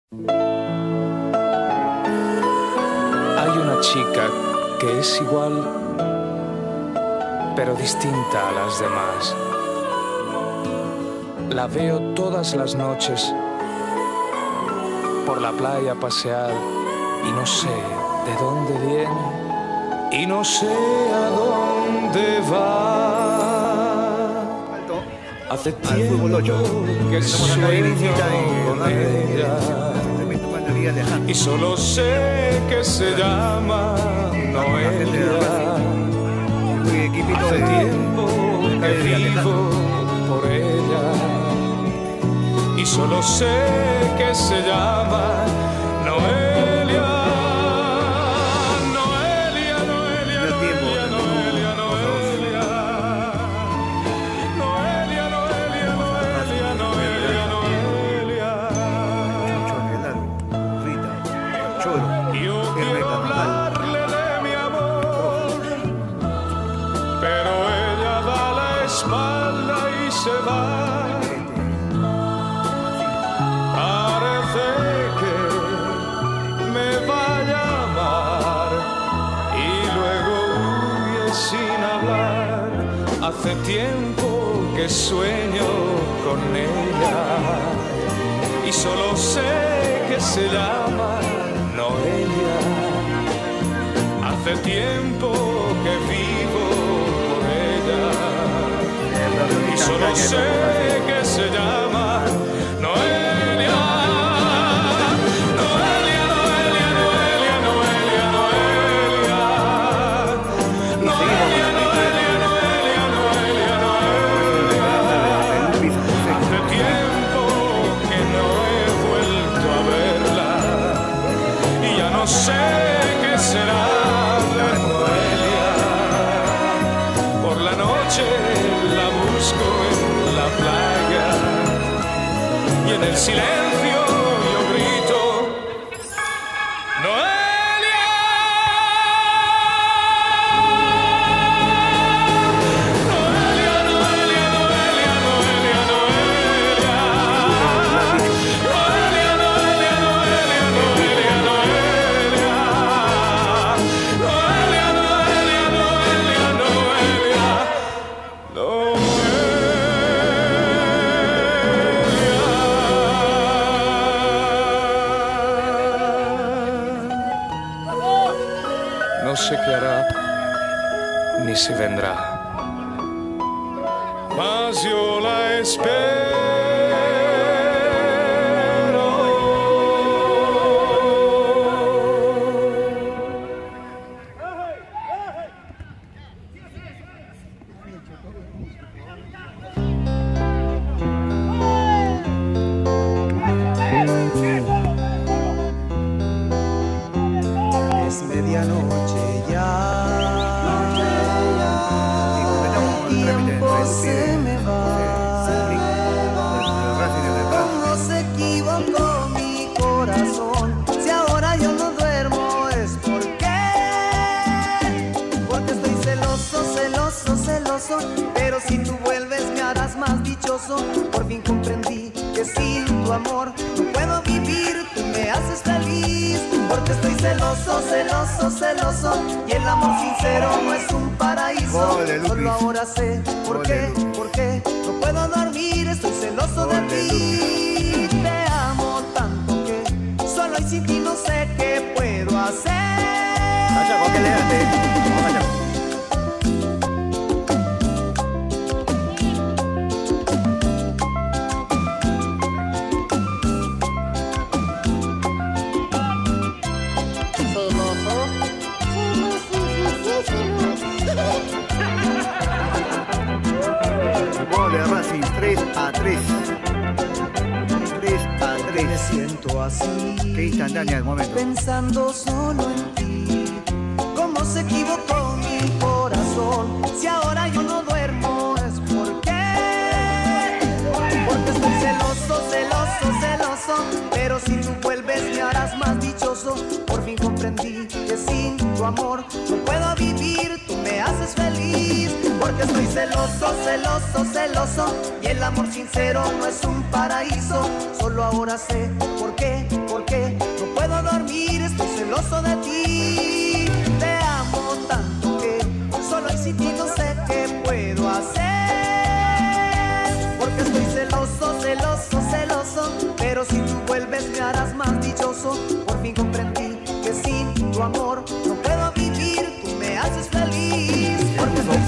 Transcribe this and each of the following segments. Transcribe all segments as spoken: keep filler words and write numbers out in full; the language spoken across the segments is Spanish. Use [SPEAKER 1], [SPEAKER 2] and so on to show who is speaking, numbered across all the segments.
[SPEAKER 1] Hay una chica que es igual, pero distinta a las demás. La veo todas las noches por la playa pasear y no sé de dónde viene y no sé a dónde va. Hace tiempo que sueño con ella y solo sé que se llama Noelia. Hace tiempo que vivo por ella y solo sé que se llama Noelia. Noelia, Noelia, Noelia, Noelia, Noelia. Noelia, Noelia, Noelia, Noelia, Noelia. Yo quiero hablarle de mi amor, pero ella da la espalda y se va. Hace tiempo que sueño con ella y solo sé que se llama Noelia. Hace tiempo que vivo por ella y solo sé que se llama Noelia. Sé que será de Noelia. Por la noche la busco en la playa y en el silencio yo grito Noelia. Noelia, Noelia, Noelia, Noelia, Noelia. Noelia, Noelia, Noelia, Noelia, Noelia. No sé qué hará, ni si vendrá, mas yo la espero.
[SPEAKER 2] Es medianoche ya, el tiempo se me va. ¿Cómo se equivocó mi corazón? Si ahora yo no duermo es porque, porque estoy celoso, celoso, celoso. Pero si tú vuelves me harás más dichoso. Por fin comprendí que sin tu amor no puedo vivir, tú me haces feliz. Porque estoy celoso, celoso, celoso, y el amor sincero no es un paraíso. Solo ahora sé por qué, por qué no puedo dormir, estoy celoso de ti. Te amo tanto que solo y sin ti no sé qué puedo hacer. Vaya, porque léate. Vaya. tres a tres. tres a tres. Me siento así. Qué instantánea el momento. Pensando solo en ti. ¿Cómo se equivocó mi corazón? Si ahora yo no duermo es porque. Porque estoy celoso, celoso, celoso. Pero si tú vuelves me harás más dichoso. Por fin comprendí que sin tu amor no puedo vivir. Tú me haces feliz. Porque estoy celoso, celoso, celoso, y el amor sincero no es un paraíso. Solo ahora sé por qué, por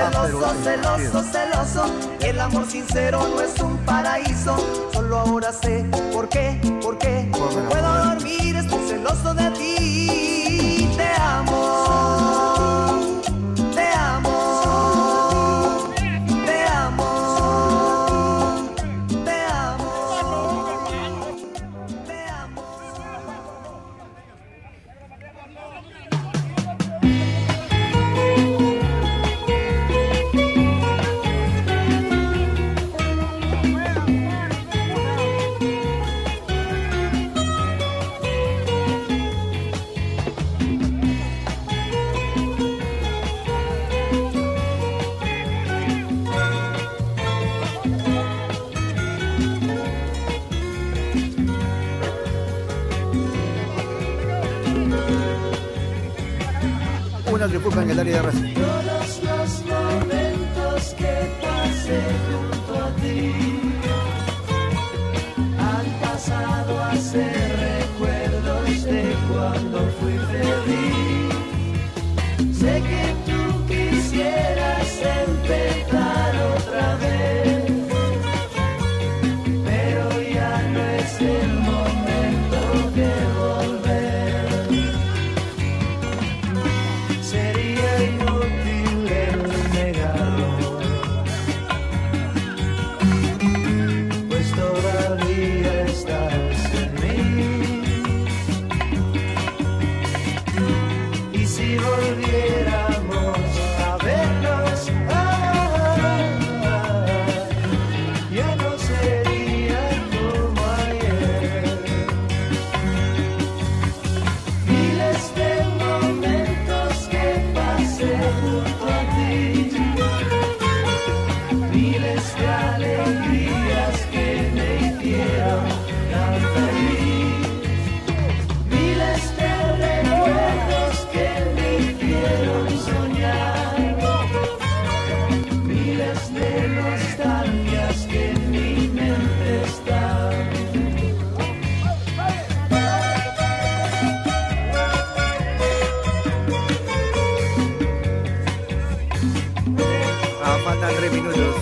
[SPEAKER 2] celoso, celoso, celoso. Y el amor sincero no es un paraíso. Solo ahora sé por qué, por qué. No puedo dormir, estoy celoso de ti. Te amo, te amo, te amo, te amo, te amo.
[SPEAKER 3] Una disculpa en el área de Racing.
[SPEAKER 2] Todos los momentos que pasé junto a ti han pasado a ser recuerdos de cuando fui feliz. Sé que tú quisieras empezar otra vez, pero ya no es el momento de volver. Sería inútil el negarlo, pues todavía estás en mí. Y si volviéramos a vernos, ah, ya no sería como ayer. Miles de momentos que pasé junto a ti, miles de alegrías que me hicieron tan feliz, miles de recuerdos que me hicieron soñar, miles de nostalgias que en mi mente están.
[SPEAKER 3] Ah, faltan tres minutos.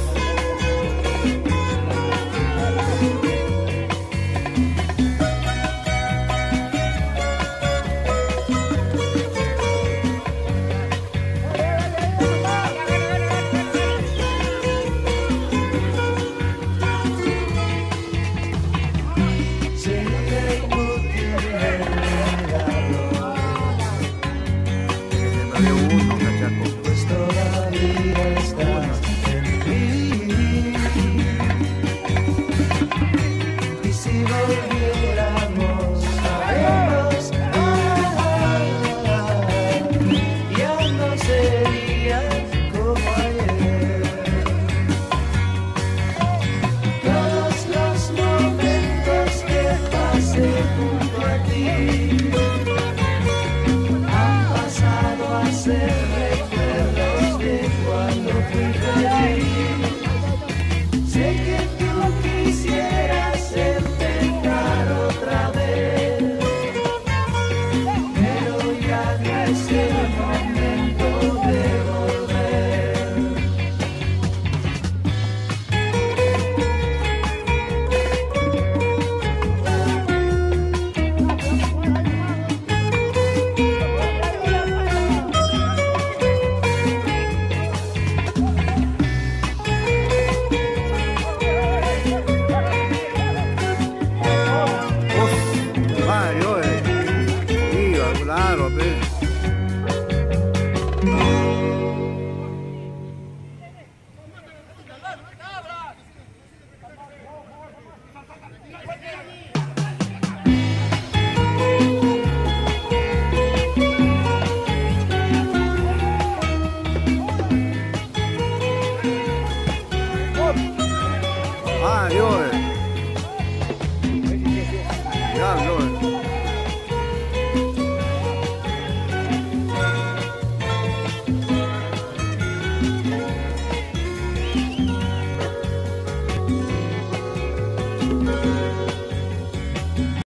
[SPEAKER 2] Sería inútil el negarlo,
[SPEAKER 3] nueve uno, cachaco.
[SPEAKER 2] pues todavía estás en mí. Y si volviéramos a vernos, ah, ya no sería como ayer. Todos los momentos que pasé junto a ti han pasado a ser recuerdos de cuando fui feliz. Sé que tú quisieras empezar otra vez, pero ya no es el momento de volver.
[SPEAKER 3] Mario, eh. Iba, claro, pues. Mario, eh. Diablo, eh.